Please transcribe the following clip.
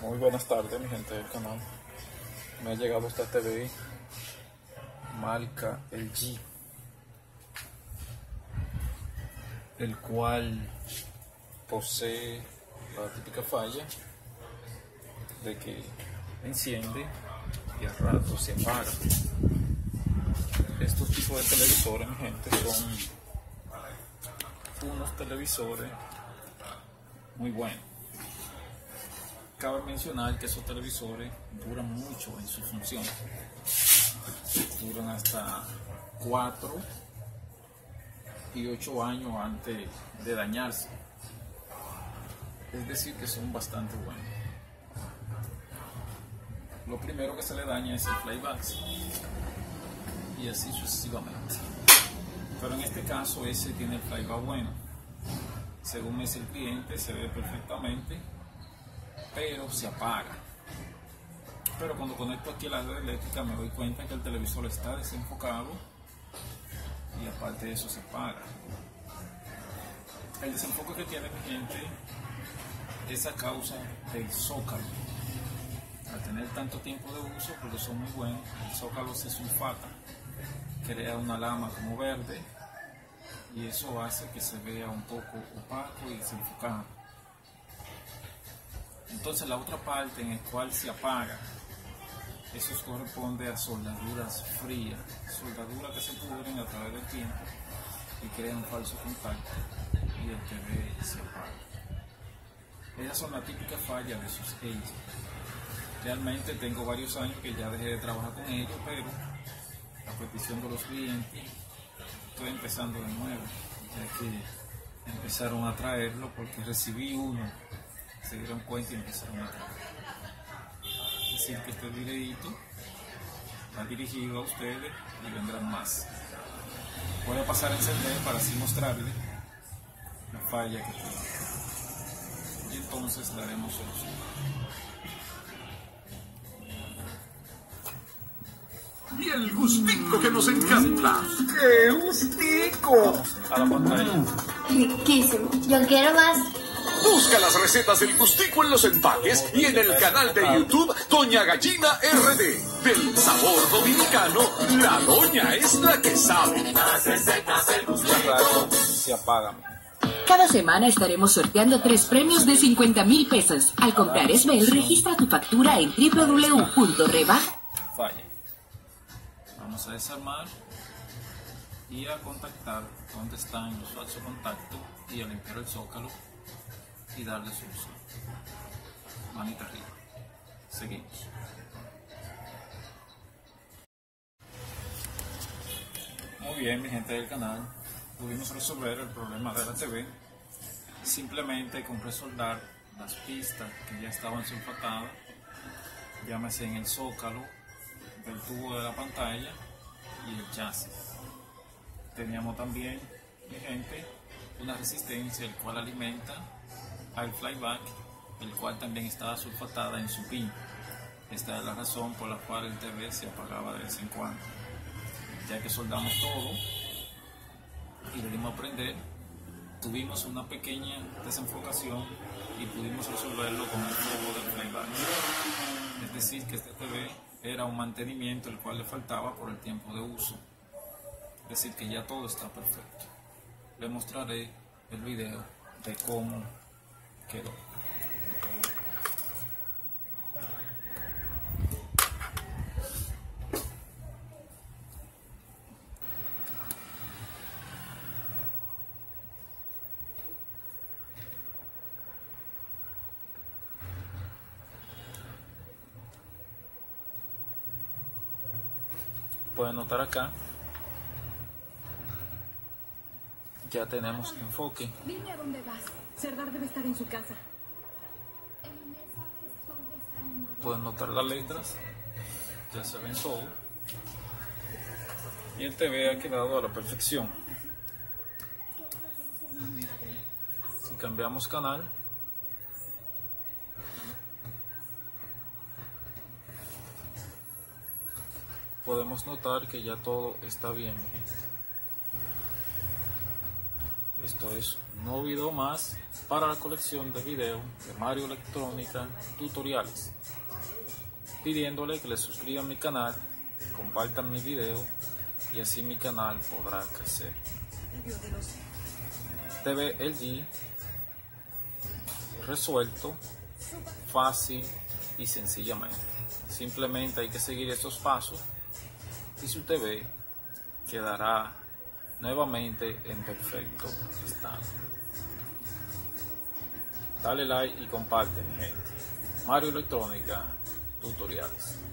Muy buenas tardes, mi gente del canal. Me ha llegado esta TV marca LG, el cual posee la típica falla de que enciende y al rato se apaga. Estos tipos de televisores, mi gente, son unos televisores muy buenos. Cabe mencionar que esos televisores duran mucho en su función. Duran hasta 4 y 8 años antes de dañarse. Es decir, que son bastante buenos. Lo primero que se le daña es el playback y así sucesivamente. Pero en este caso ese tiene el playback bueno. Según es el cliente, se ve perfectamente, pero se apaga. Pero cuando conecto aquí la red eléctrica me doy cuenta que el televisor está desenfocado y aparte de eso se apaga. El desenfoque que tiene, mi gente, es a causa del zócalo. Al tener tanto tiempo de uso, porque son muy buenos, el zócalo se sulfata, crea una lama como verde y eso hace que se vea un poco opaco y desenfocado. Entonces la otra parte en la cual se apaga, eso corresponde a soldaduras frías, soldaduras que se pudren a través del tiempo y crean un falso contacto y el TV se apaga. Esas son las típicas fallas de esos LG. Realmente tengo varios años que ya dejé de trabajar con ellos, pero a petición de los clientes estoy empezando de nuevo, ya que empezaron a traerlo porque recibí uno, se dieron cuenta y empezaron a traerlo. Es decir, que este videito va dirigido a ustedes y vendrán más. Voy a pasar a encender para así mostrarles la falla que tiene y entonces daremos solución. Y el gustico que nos encanta. ¡Qué gustico! A la pantalla. Riquísimo. Yo quiero más. Busca las recetas del gustico en los empaques y en el canal de YouTube Doña Gallina RD. Del sabor dominicano, la doña es la que sabe. Las recetas del gustico. Se apaga. Cada semana estaremos sorteando 3 premios de 50,000 pesos. Al comprar Esbel, registra tu factura en www.rebaja. Falla. Vamos a desarmar y a contactar donde están los falsos contactos y a limpiar el zócalo y darle solución. Manita arriba. Seguimos. Muy bien, mi gente del canal. Pudimos resolver el problema de la TV simplemente con resoldar las pistas que ya estaban sulfatadas, llámese en el zócalo del tubo de la pantalla y el chasis. Teníamos también, mi gente, una resistencia el cual alimenta al flyback, el cual también estaba sulfatada en su pin. Esta es la razón por la cual el TV se apagaba de vez en cuando. Ya que soldamos todo y le dimos a prender, tuvimos una pequeña desenfocación y pudimos resolverlo con el tubo del flyback. Es decir, que este TV era un mantenimiento el cual le faltaba por el tiempo de uso. Es decir, que ya todo está perfecto. Le mostraré el video de cómo quedó. Pueden notar acá, ya tenemos enfoque. Dime a dónde vas. Serdar debe estar en su casa. Pueden notar las letras, ya se ven todo. Y el TV ha quedado a la perfección. Si cambiamos canal, podemos notar que ya todo está bien. Esto es un nuevo video más para la colección de videos de Mario Electrónica Tutoriales. Pidiéndole que le suscriban a mi canal, compartan mi video y así mi canal podrá crecer. TV LG resuelto fácil y sencillamente. Simplemente hay que seguir estos pasos y su TV quedará nuevamente en perfecto estado. Dale like y comparte, mi gente. Mario Electrónica Tutoriales.